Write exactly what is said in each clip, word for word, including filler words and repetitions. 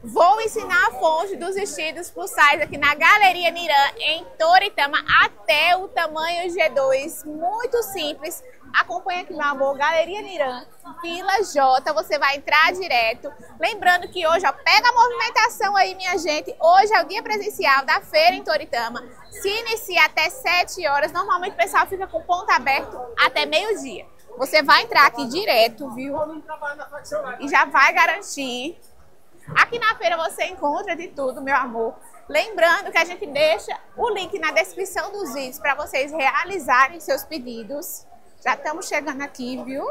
Vou ensinar a fonte dos vestidos plus size aqui na Galeria Nirã, em Toritama, até o tamanho G dois. Muito simples. Acompanha aqui, meu amor, Galeria Nirã, fila J, você vai entrar direto. Lembrando que hoje, ó, pega a movimentação aí, minha gente. Hoje é o dia presencial da feira em Toritama. Se inicia até sete horas, normalmente o pessoal fica com ponto aberto até meio-dia. Você vai entrar aqui direto, viu? E já vai garantir. Aqui na feira você encontra de tudo, meu amor. Lembrando que a gente deixa o link na descrição dos vídeos para vocês realizarem seus pedidos. Já estamos chegando aqui, viu?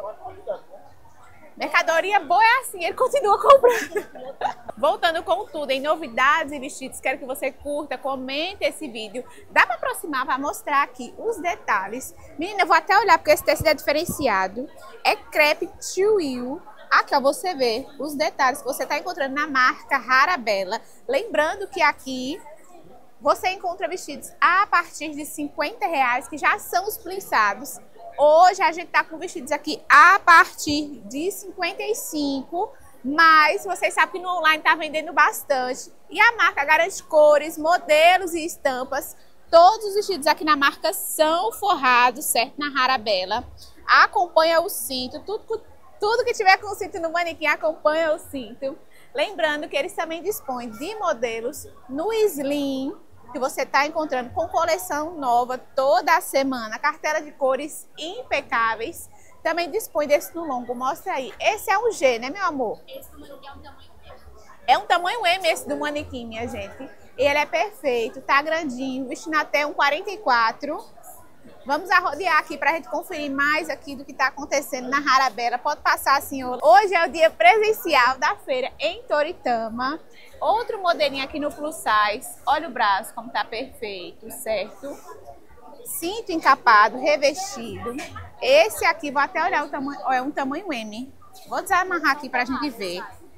Mercadoria boa é assim, ele continua comprando. Voltando com tudo, em novidades e vestidos, quero que você curta, comente esse vídeo. Dá para aproximar, para mostrar aqui os detalhes. Menina, eu vou até olhar porque esse tecido é diferenciado. É crepe twill. Aqui, ó, você vê os detalhes que você está encontrando na marca Harabella. Lembrando que aqui você encontra vestidos a partir de cinquenta reais, que já são os plinçados. Hoje a gente tá com vestidos aqui a partir de cinquenta e cinco, mas vocês sabem que no online tá vendendo bastante. E a marca garante cores, modelos e estampas. Todos os vestidos aqui na marca são forrados, certo? Na Harabella. Acompanha o cinto, tudo, tudo que tiver com o cinto no manequim acompanha o cinto. Lembrando que eles também dispõem de modelos no Slim, que você está encontrando com coleção nova toda a semana, cartela de cores impecáveis. Também dispõe desse no longo, mostra aí. Esse é um G, né, meu amor? Esse número aqui é um tamanho M. É um tamanho M esse do manequim, minha gente. Ele é perfeito, tá grandinho, vestindo até um quarenta e quatro. Vamos arrodear aqui para a gente conferir mais aqui do que está acontecendo na Harabella. Pode passar, senhor. Hoje é o dia presencial da feira em Toritama. Outro modelinho aqui no plus size. Olha o braço como tá perfeito, certo? Cinto encapado, revestido. Esse aqui, vou até olhar o tamanho, é um tamanho M. Vou desamarrar aqui para a gente ver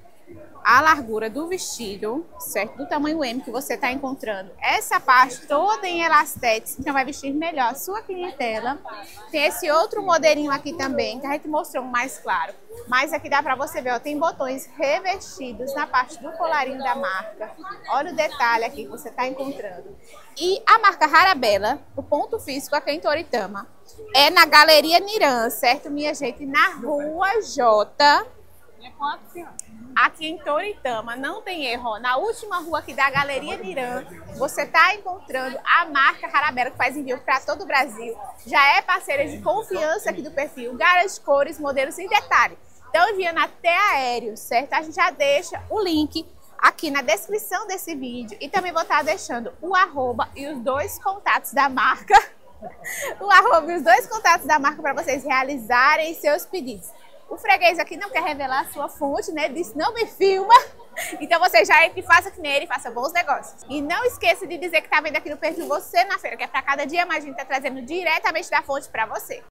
a largura do vestido, certo? Do tamanho M que você está encontrando. Essa parte toda em elastetes, então vai vestir melhor a sua clientela. Tem esse outro modelinho aqui também, que a gente mostrou mais claro. Mas aqui dá para você ver, ó, tem botões revestidos na parte do colarinho da marca. Olha o detalhe aqui que você está encontrando. E a marca Harabella, o ponto físico aqui em Toritama, é na Galeria Nirã, certo, minha gente? Na Rua J. Aqui em Toritama, não tem erro. Na última rua aqui da Galeria Nirã, você está encontrando a marca Harabella, que faz envio para todo o Brasil. Já é parceira de confiança aqui do perfil, garante cores, modelos e detalhes. Então, enviando até aéreo, certo? A gente já deixa o link aqui na descrição desse vídeo. E também vou estar deixando o arroba e os dois contatos da marca. O arroba e os dois contatos da marca para vocês realizarem seus pedidos. O freguês aqui não quer revelar a sua fonte, né? Disse, não me filma. Então você já entre e faça que nele e faça bons negócios. E não esqueça de dizer que tá vendo aqui no perfil Você na Feira, que é para cada dia mais a gente tá trazendo diretamente da fonte para você.